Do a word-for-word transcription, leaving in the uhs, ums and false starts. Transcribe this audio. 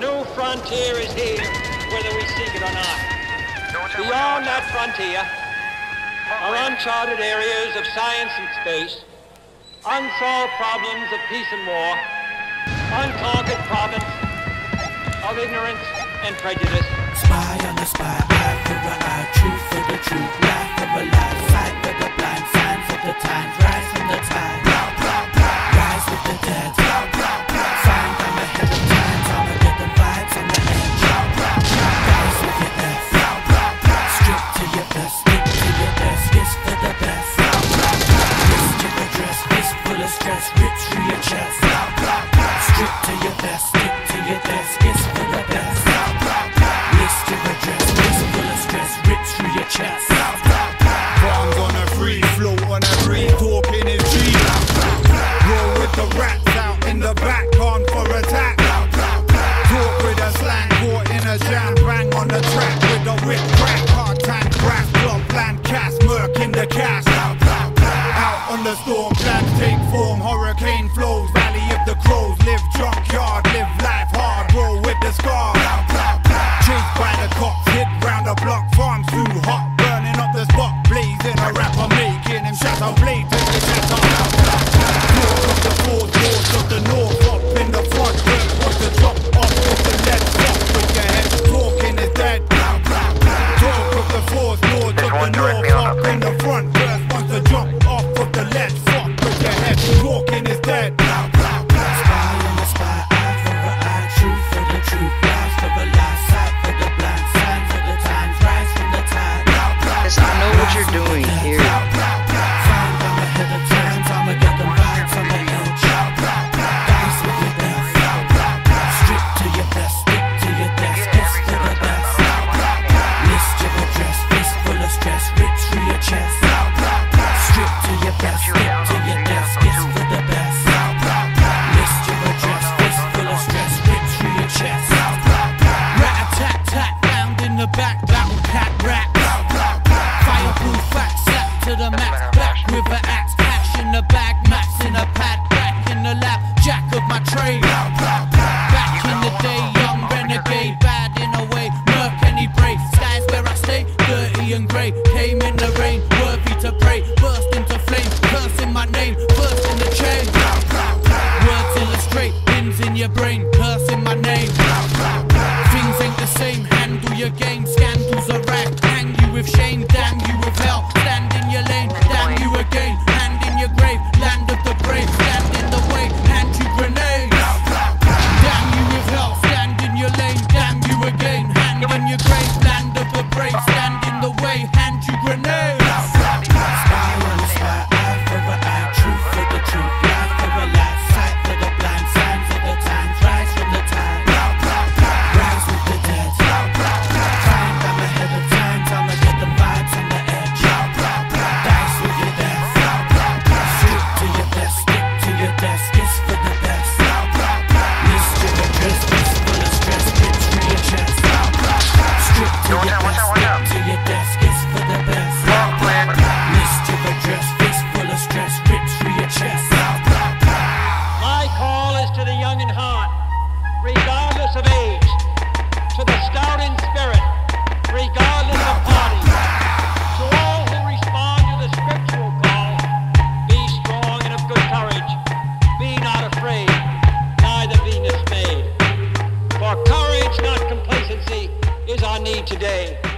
new frontier is here, whether we seek it or not. Beyond that frontier are uncharted areas of science and space, unsolved problems of peace and war, unconquered province of ignorance and prejudice. Spy on the spy, eye for the eye, truth for the truth, lie for the lie, sight for the blind, signs of the times, rise from the tide, rise with the dead, find I'm ahead of time, I'ma get the vibes on the edge, rise with your best, strip to your best, stick to your best, kiss for the best, list to the dress, fist full of stress, rip through your chest, strip to your best, stick to your best, kiss for the best, list to the dress, fist full of stress, rip through your chest. Bombs on a free, float on a free, talking is cheap. Roll with the rats out in the back, on for attack. Talk with a slang, caught in a jam, bang on the track with a whip crack. Hard tank, crash, block, land, cast, murk in the cash. Out on the storm, plans take form, hurricane flows, valley of the crows. Live junkyard, live life hard, roll with the scar. Chased by the cops, hit round the block, farms too hot, burning up the spot, blazing a rapper, making him shatter, blade to the shatter. North of the fourth, north of the north, up in the front, dirt was the drop, off of the left, stop with your head, talking is dead. Talk of the fourth, north of the north, up in the front, dirt wants to jump off of the left, fuck with your head, talking is dead. Spy on the spy, eye for the eye, truth for the truth, lies for the lie, sight for the blind, signs of the times, rise from the tide. Yes, I know what you're doing here. Find I'm ahead of time, I'ma get the vibes on the edge. Dice with your best, strip to your best, stick to your desk, kiss for the best. List your address, fist full of stress, rip through your chest. Strip to your best, stick to your desk, kiss for the best. List your address, fist full of stress, rip through your chest. Rat-a-tat-tat, found in the back, battle cat rat. Fireproof facts, slap to the max, back with an axe, cash in the bag, max in a pad, back in the lap, jack of my trade. Back in the day, young renegade, bad in a way, murk any brave. Skies where I stay, dirty and grey, came in the rain, worthy to pray, burst into flame, cursing my name, first in the chain. Words illustrate, pins in your brain, cursing my name. Things ain't the same, handle your game, scandals are rag, hang you with shame, damn you with hell, stand in your lane, damn you again, hand in your grave, land of the brave, stand in the way, hand you grenades. Damn you with hell, stand in your lane, damn you again, hand in your grave, land of the brave, stand in the way, hand you grenades. Spy on the spy, eye for the eye, truth for the truth, lie for the lie, sight for the blind, signs of the times, rise from the tide, rise with the dead. Find I'm ahead of time, I'ma get the vibes on the edge. Dice with your best, strip to your best, stick to your desk, kiss for the best. List your address, fist full of stress, rip through your chest. Strip to your best, stick to your desk, kiss for the best. List your address, fist full of stress, rip through your chest. My call is to the young in heart, regardless of age, to the stout in spirit, regardless of party, to all who respond to the scriptural call, be strong and of good courage, be not afraid, neither be dismayed. For courage, not complacency, is our need today.